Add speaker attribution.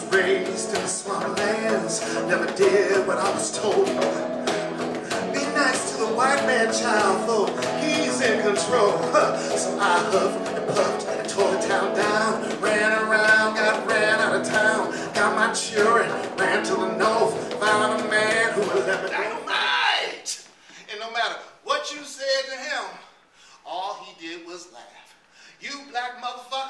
Speaker 1: raised in the swamplands, never did what I was told. Be nice to the white man child, for he's in control. So I huffed and puffed and tore the town down, ran around, got ran out of town, got my children, ran to the north, found a man who would let me dynamite. And no matter what you said to him, all he did was laugh. You black motherfucker.